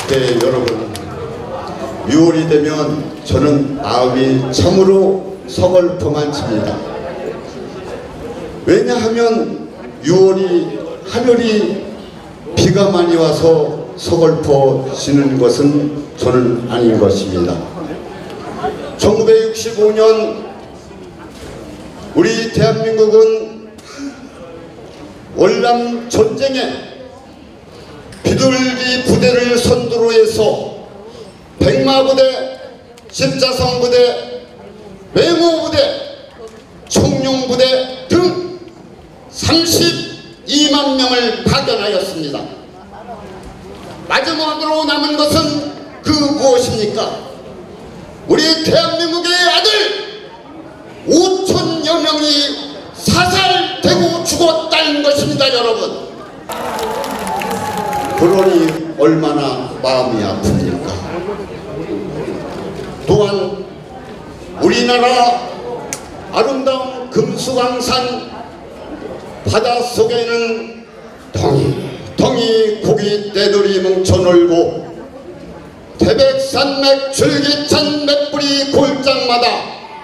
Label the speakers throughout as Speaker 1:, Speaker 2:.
Speaker 1: 네, 여러분, 6월이 되면 저는 마음이 참으로 서글퍼만 칩니다. 왜냐하면 6월이 하늘이 비가 많이 와서 서글퍼지는 것은 저는 아닌 것입니다. 1965년 우리 대한민국은 월남 전쟁에 비둘기 부대를 선두로 해서 백마부대, 십자성부대, 맹호부대, 청룡부대 등 32만 명을 파견하였습니다. 마지막으로 남은 것은 그 무엇입니까? 우리 대한민국의 아들 5천여 명이 사살되고 죽었다는 것입니다, 여러분. 그러니 얼마나 마음이 아픕니까? 또한 우리나라 아름다운 금수강산 바닷속에는 덩이 고기 떼들이 뭉쳐놀고 태백산맥 줄기찬 맷뿌리 골장마다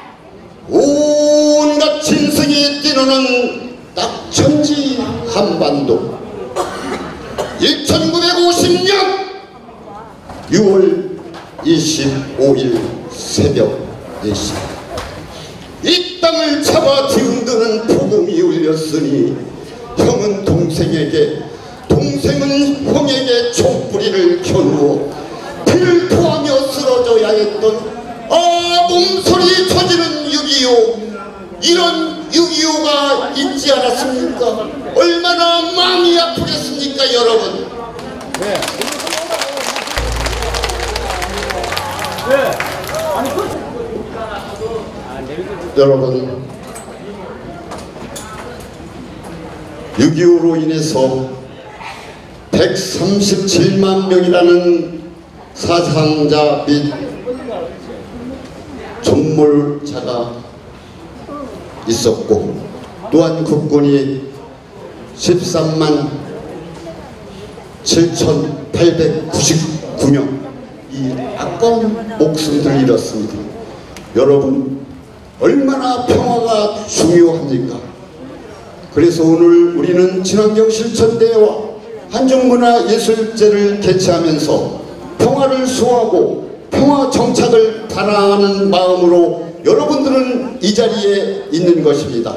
Speaker 1: 온갖 짐승이 뛰노는 낙천지 한반도. 1950년 6월 25일 새벽 4시 이 땅을 잡아 뒤흔드는 폭음이 울렸으니 형은 동생에게, 동생은 형에게 총뿌리를 겨누어 피를 토하며 쓰러져야 했던 몸소리 터지는 6.25. 이런 6.25가 있지 않았습니까? 얼마나 마음이 아프겠습니까, 여러분? 네. 여러분, 6.25로 인해서 137만 명이라는 사상자 및 존물자가 있었고, 또한 국군이 13만 7,899명 이 아까운 목숨들을 잃었습니다. 여러분, 얼마나 평화가 중요합니까? 그래서 오늘 우리는 친환경 실천대회와 한중문화예술제를 개최하면서 평화를 수호하고 평화 정착을 바라는 마음으로 여러분들은 이 자리에 있는 것입니다.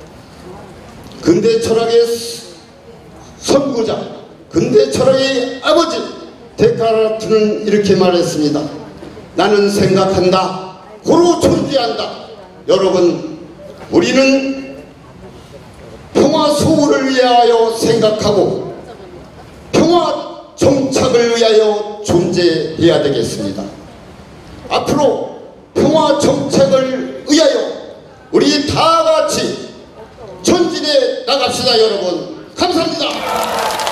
Speaker 1: 근대 철학의 선구자, 근대 철학의 아버지 데카르트는 이렇게 말했습니다. 나는 생각한다, 고로 존재한다. 여러분, 우리는 평화 수호를 위하여 생각하고 평화 정착을 위하여 존재해야 되겠습니다. 앞으로 평화 정책을 위하여 우리 다 같이 전진해 나갑시다, 여러분. 감사합니다.